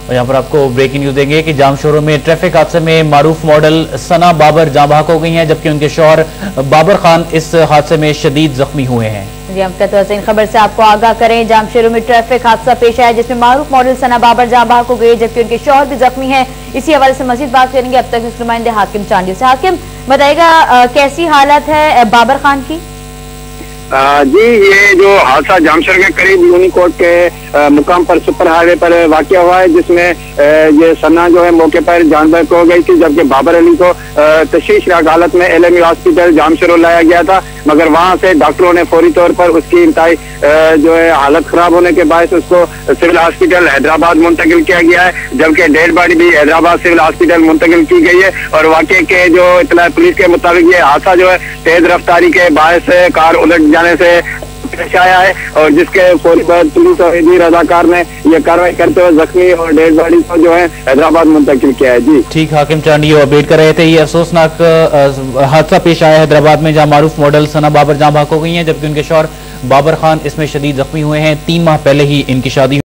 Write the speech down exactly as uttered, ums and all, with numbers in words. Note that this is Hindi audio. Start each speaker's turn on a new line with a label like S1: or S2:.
S1: और यहाँ पर आपको ब्रेकिंग न्यूज देंगे कि जाम शोरों में ट्रैफिक हादसे में मारूफ मॉडल सना बाबर जाँ बहक हो गई हैं, जबकि उनके शौहर बाबर खान इस हादसे में शदीद जख्मी हुए हैं।
S2: जी, हम इन खबर से आपको आगाह करें। जामशेरों में ट्रैफिक हादसा पेश आया जिसमें मारूफ मॉडल सना बाबर जाँ बहक हो गई, जबकि उनके शौहर भी जख्मी हैं। इसी हवाले से मजीद बात करेंगे अब तक इस नुमाइंदे हाकिम चांडी से। हाकिम, बताइएगा कैसी हालत है बाबर खान की?
S3: आ, जी, ये जो हादसा जामशेर के करीब यूनिकोट के आ, मुकाम पर सुपर हाईवे पर वाक़या हुआ है, जिसमें आ, ये सन्ना जो है मौके पर जान बहक हो गई थी, जबकि बाबर अली को तशवीशनाक हालत में एलएमयू हॉस्पिटल जामशेर लाया गया था, मगर वहां से डॉक्टरों ने फौरी तौर पर उसकी इंतहाई जो है हालत खराब होने के बायस उसको सिविल हॉस्पिटल हैदराबाद मुंतकिल किया गया है, जबकि डेड बॉडी भी हैदराबाद सिविल हॉस्पिटल मुंतकिल की गई है। और वाक़े के जो इतला पुलिस के मुताबिक ये हादसा जो है तेज रफ्तारी के बायस कार उलट जाने से पेश आया है, और जिसके फौरी बाद पुलिस और एडी रजाकार ने यह कार्रवाई करते हुए जख्मी और डेड बॉडी को जो है हैदराबाद मुंतकिल किया है। जी
S1: ठीक, हाकिम चांडी अपडेट कर रहे थे। ये अफसोसनाक हादसा पेश आया हैदराबाद में, जहां मारूफ मॉडल सना बाबर जाँ बहक हो गई हैं, जबकि उनके शौहर बाबर खान इसमें शदीद जख्मी हुए हैं। तीन माह पहले ही इनकी शादी